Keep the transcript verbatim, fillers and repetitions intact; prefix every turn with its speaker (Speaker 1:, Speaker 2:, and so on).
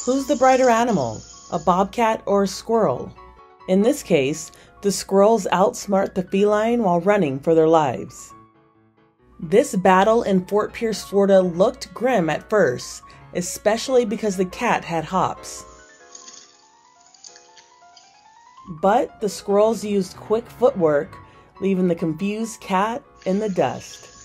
Speaker 1: Who's the brighter animal, a bobcat or a squirrel? In this case, the squirrels outsmart the feline while running for their lives. This battle in Fort Pierce, Florida looked grim at first, especially because the cat had hops. But the squirrels used quick footwork, leaving the confused cat in the dust.